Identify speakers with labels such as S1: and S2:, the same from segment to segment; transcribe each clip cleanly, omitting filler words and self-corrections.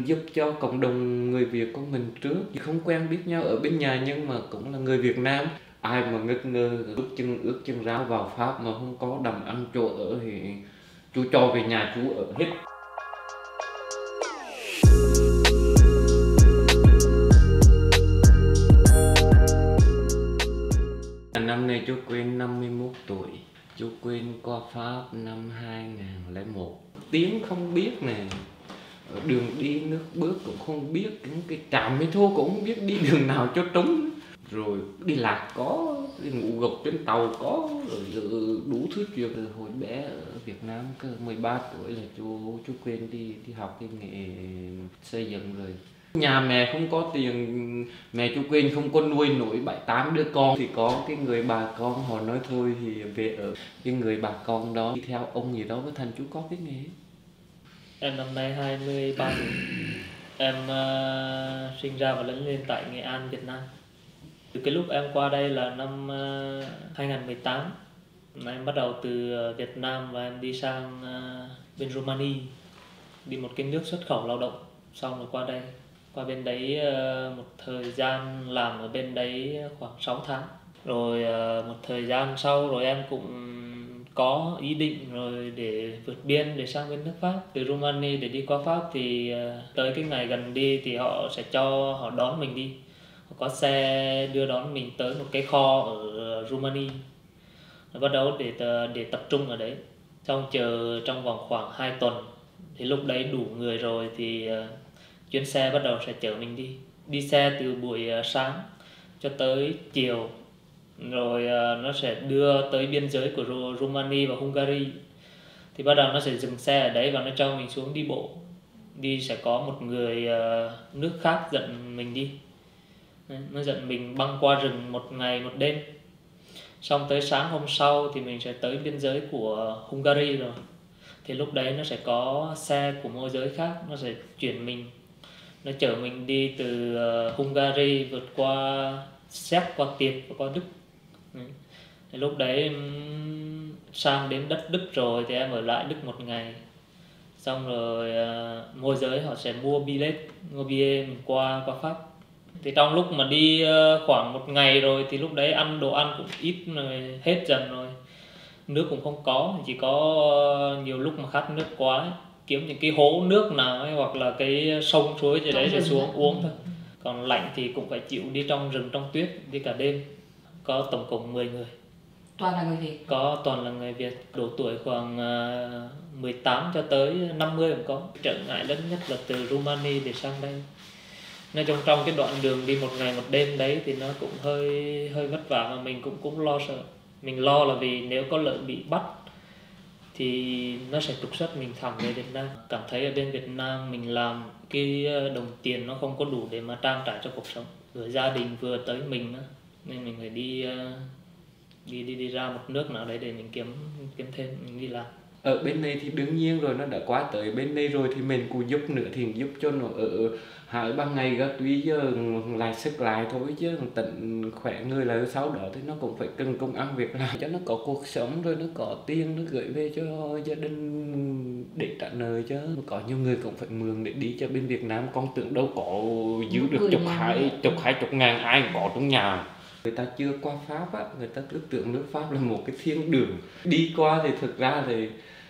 S1: giúp cho cộng đồng người Việt của mình trước. Không quen biết nhau ở bên nhà nhưng mà cũng là người Việt Nam. Ai mà ngất ngơ ước chân ráo vào Pháp mà không có đầm ăn chỗ ở thì chú cho về nhà chú ở hết. Năm nay chú Quyên 51 tuổi. Chú Quyên qua Pháp năm 2001. Tiếng không biết nè, đường đi nước bước cũng không biết, cái trạm metro cũng không biết đi đường nào cho trúng. Rồi đi lạc có, đi ngủ gục trên tàu có, rồi đủ thứ chuyện. Từ hồi bé ở Việt Nam cơ 13 tuổi là chú Quyên đi học cái nghề xây dựng rồi. Nhà mẹ không có tiền, mẹ chú Quyên không có nuôi nổi 7-8 đứa con thì có cái người bà con họ nói thôi thì về ở cái người bà con đó đi theo ông gì đó với thành chú có cái nghề.
S2: Em năm nay 23 tuổi. Em sinh ra và lớn lên tại Nghệ An, Việt Nam. Từ cái lúc em qua đây là năm 2018. Em bắt đầu từ Việt Nam và em đi sang bên Romania, đi một cái nước xuất khẩu lao động. Xong rồi qua đây, qua bên đấy một thời gian làm ở bên đấy khoảng 6 tháng. Rồi một thời gian sau rồi em cũng có ý định rồi để vượt biên để sang bên nước Pháp. Từ Romania để đi qua Pháp thì tới cái ngày gần đi thì họ sẽ họ đón mình đi. Họ có xe đưa đón mình tới một cái kho ở Romania. Rồi bắt đầu để tập trung ở đấy. Xong chờ trong vòng khoảng 2 tuần. Thì lúc đấy đủ người rồi thì chuyến xe bắt đầu sẽ chở mình đi. Đi xe từ buổi sáng cho tới chiều. Rồi nó sẽ đưa tới biên giới của Romania và Hungary. Thì bắt đầu nó sẽ dừng xe ở đấy và nó cho mình xuống đi bộ. Đi sẽ có một người nước khác dẫn mình đi. Nó dẫn mình băng qua rừng một ngày một đêm. Xong tới sáng hôm sau thì mình sẽ tới biên giới của Hungary rồi. Thì lúc đấy nó sẽ có xe của môi giới khác, nó sẽ chuyển mình, nó chở mình đi từ Hungary vượt qua Séc, qua Tiệp và qua Đức. Thì lúc đấy sang đến đất Đức rồi thì em ở lại Đức một ngày. Xong rồi môi giới họ sẽ mua billet mình qua Pháp. Thì trong lúc mà đi khoảng một ngày rồi thì lúc đấy đồ ăn cũng ít rồi, hết dần rồi. Nước cũng không có, chỉ có nhiều lúc mà khát nước quá ấy, kiếm những cái hố nước nào ấy, hoặc là cái sông suối gì đấy sẽ xuống uống thôi. Còn lạnh thì cũng phải chịu đi trong rừng trong tuyết, đi cả đêm. Có tổng cộng 10 người.
S3: Toàn là người Việt?
S2: Có, toàn là người Việt, độ tuổi khoảng 18 cho tới 50 cũng có. Trở ngại lớn nhất là từ Romania để sang đây. Nói chung trong cái đoạn đường đi một ngày một đêm đấy thì nó cũng hơi vất vả mà mình cũng lo sợ. Mình lo là vì nếu có lỡ bị bắt thì nó sẽ trục xuất mình thẳng về Việt Nam. Cảm thấy ở bên Việt Nam mình làm cái đồng tiền nó không có đủ để mà trang trải cho cuộc sống. Vừa gia đình vừa tới mình nữa. Nên mình phải đi ra một nước nào đấy để mình kiếm thêm, mình đi làm.
S1: Ở bên này thì đương nhiên rồi, nó đã qua tới bên đây rồi thì mình cũng giúp nữa thì giúp cho nó ở hai ba ngày gấp tuy giờ lại sức lại thôi chứ tận khỏe người là sau đó thì nó cũng phải cần công ăn việc làm cho nó có cuộc sống rồi nó có tiền nó gửi về cho gia đình để trả nợ chứ. Có nhiều người cũng phải mượn để đi cho bên Việt Nam, con tưởng đâu có giữ được chục ngàn ai có trong nhà. Người ta chưa qua Pháp á, người ta cứ tưởng nước Pháp là một cái thiên đường. Đi qua thì thực ra thì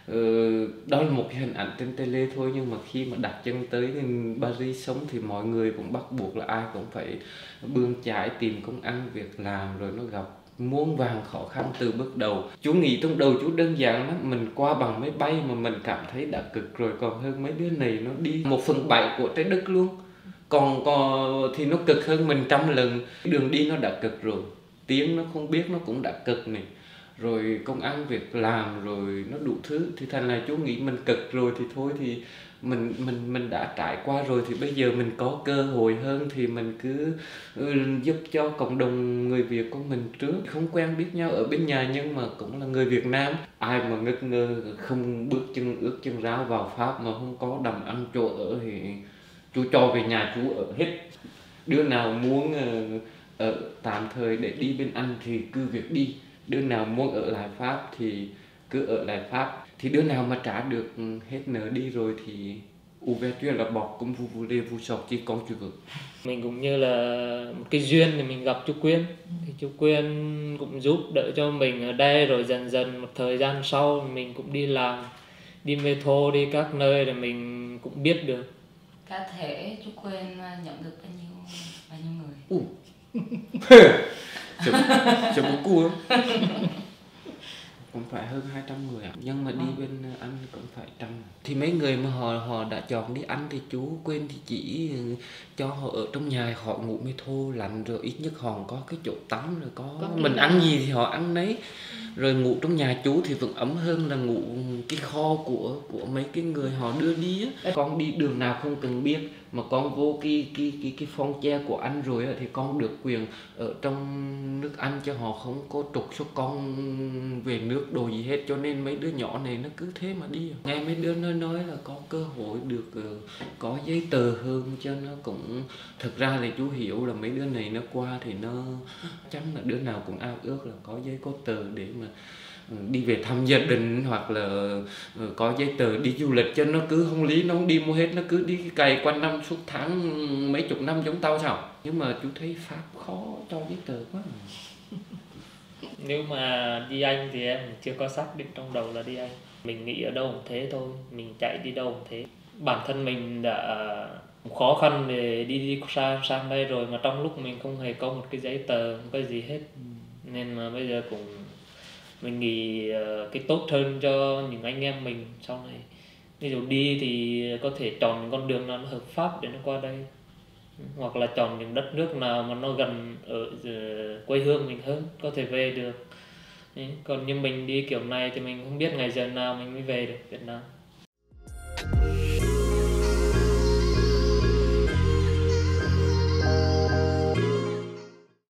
S1: đó là một cái hình ảnh trên tele thôi, nhưng mà khi mà đặt chân tới Paris sống thì mọi người cũng bắt buộc là ai cũng phải bươn chải tìm công ăn việc làm, rồi nó gặp muôn vàn khó khăn từ bước đầu. Chú nghĩ trong đầu chú đơn giản lắm, mình qua bằng máy bay mà mình cảm thấy đã cực rồi, còn hơn mấy đứa này nó đi 1/7 của trái đất luôn. Còn thì nó cực hơn mình 100 lần. Đường đi nó đã cực rồi, tiếng nó không biết nó cũng đã cực này, rồi công ăn việc làm rồi nó đủ thứ, thì thành là chú nghĩ mình cực rồi thì thôi thì mình đã trải qua rồi thì bây giờ mình có cơ hội hơn thì mình cứ giúp cho cộng đồng người Việt của mình trước. Không quen biết nhau ở bên nhà nhưng mà cũng là người Việt Nam. Ai mà ngất ngơ không ước chân ráo vào Pháp mà không có đầm ăn chỗ ở thì chú cho về nhà chú ở hết. Đứa nào muốn ở tạm thời để đi bên Anh thì cứ việc đi. Đứa nào muốn ở lại Pháp thì cứ ở lại Pháp. Thì đứa nào mà trả được hết nợ đi rồi thì u ve tuyên là bọc cũng vu lê vu sọc chỉ con chữ cực.
S2: Mình cũng như là một cái duyên thì mình gặp chú Quyên, thì chú Quyên cũng giúp đỡ cho mình ở đây, rồi dần dần một thời gian sau mình cũng đi làm, đi metro, đi các nơi để mình cũng biết được.
S3: Cá thể chú Quyên nhận được bao nhiêu người?
S1: Chợ bố cua cũng phải hơn 200 người ạ. Nhưng mà đi bên anh cũng phải trăm. Thì mấy người mà họ đã chọn đi ăn thì chú Quyên thì chỉ cho họ ở trong nhà, họ ngủ metro lạnh, rồi ít nhất họ có cái chỗ tắm, rồi có mình ăn gì thì họ ăn nấy. Rồi ngủ trong nhà chú thì vẫn ấm hơn là ngủ cái kho của mấy cái người họ đưa đi á. Con đi đường nào không cần biết, mà con vô cái phong che của anh rồi á, thì con được quyền ở trong nước Anh, cho họ không có trục xuất con về nước đồ gì hết. Cho nên mấy đứa nhỏ này nó cứ thế mà đi. Nghe mấy đứa nó nói là có cơ hội được có giấy tờ hơn, cho nó cũng thực ra là chú hiểu là mấy đứa này nó qua thì nó chắc là đứa nào cũng ao ước là có giấy có tờ để mà đi về thăm gia đình, hoặc là có giấy tờ đi du lịch, cho nó cứ không lý nó không đi mua hết, nó cứ đi cày quanh năm suốt tháng mấy chục năm giống tao sao. Nhưng mà chú thấy Pháp khó cho giấy tờ quá.
S2: Nếu mà đi Anh thì em chưa có xác định trong đầu là đi Anh. Mình nghĩ ở đâu cũng thế thôi, mình chạy đi đâu cũng thế. Bản thân mình đã khó khăn để đi sang đây rồi, mà trong lúc mình không hề có một cái giấy tờ, không có gì hết. Nên mà bây giờ cũng mình nghĩ cái tốt hơn cho những anh em mình sau này. Ví dụ đi thì có thể chọn những con đường nào nó hợp pháp để nó qua đây, hoặc là chọn những đất nước nào mà nó gần ở quê hương mình hơn, có thể về được. Còn như mình đi kiểu này thì mình không biết ngày giờ nào mình mới về được Việt Nam.